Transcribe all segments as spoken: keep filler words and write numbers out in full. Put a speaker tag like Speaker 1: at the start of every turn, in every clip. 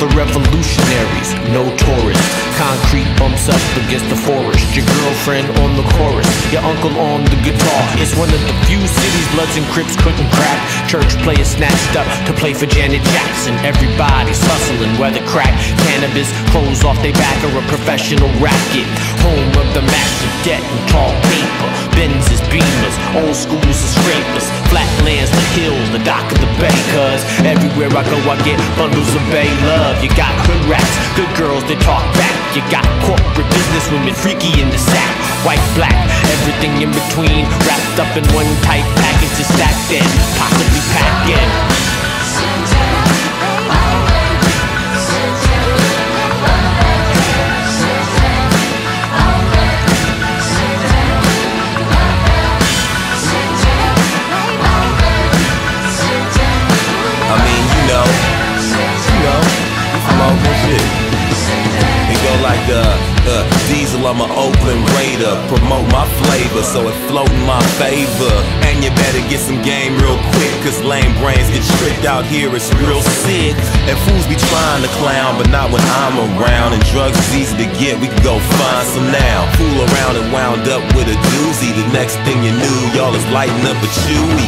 Speaker 1: for revolutionaries, no tourists. Concrete bumps up against the forest. Your girlfriend on the chorus, your uncle on the guitar. It's one of the few cities Bloods and Crips couldn't crack. Church players snatched up to play for Janet Jackson. Everybody's hustling, whether crack, cannabis, clothes off their back, or a professional racket. Home of the massive debt and tall paper. Benzes, Beamers, old schools and scrapers. Flatlands, the hills, the dock of the bay. Cause everywhere I go I get bundles of bay love. You got hood rats, good girls that talk back. You got corporate business women freaky in the sack. White, black, everything in between, wrapped up in one tight package to stack in, possibly pack in.
Speaker 2: I mean, you know, you know, you from Oakland shit. It go like uh, uh, Diesel, I'm an Oakland Raider. Promote my flavor so it float in my favor. And you better get some game real quick, cause lame brains get tricked out here, it's real sick. And fools be trying to clown, but not when I'm around. And drugs is easy to get, we can go find some now. Fool around and wound up with a doozy. The next thing you knew, y'all is lighting up a chewy.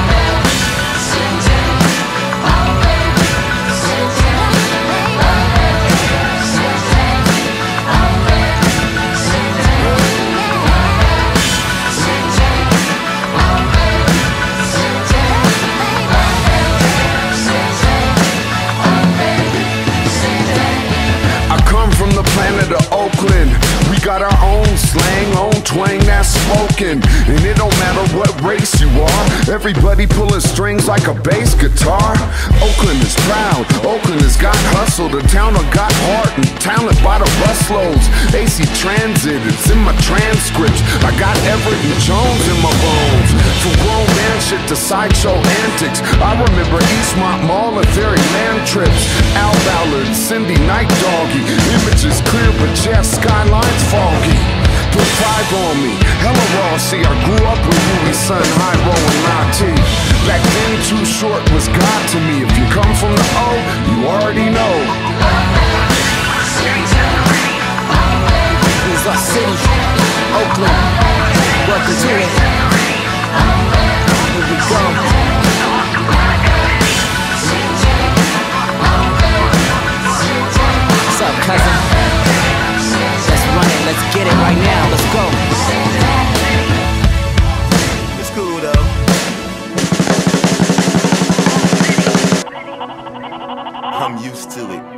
Speaker 3: Planet of Oakland, we got our own slang, own twang that's spoken. And it don't matter what race you are, everybody pulling strings like a bass guitar. Oakland is proud, Oakland has got hustle. The town have got heart and talent by the busloads. A C Transit, it's in my transcripts. I got Everett and Jones in my bones. From grown man shit to sideshow antics, I remember Eastmont Mall and Ferryland trips. Al Ballard, Cindy Night Doggy, images clear but just skyline's foggy. Put five on me, hella raw, see I grew up with Huey, son, high rolling Nati. Back then Too Short was God to me. If you come from the O, you already know.
Speaker 4: This is our city, Oakland. Welcome to it. Here we go. What's up, cousin? Let's run it, let's get it right now, let's go.
Speaker 2: It's cool though. I'm used to it.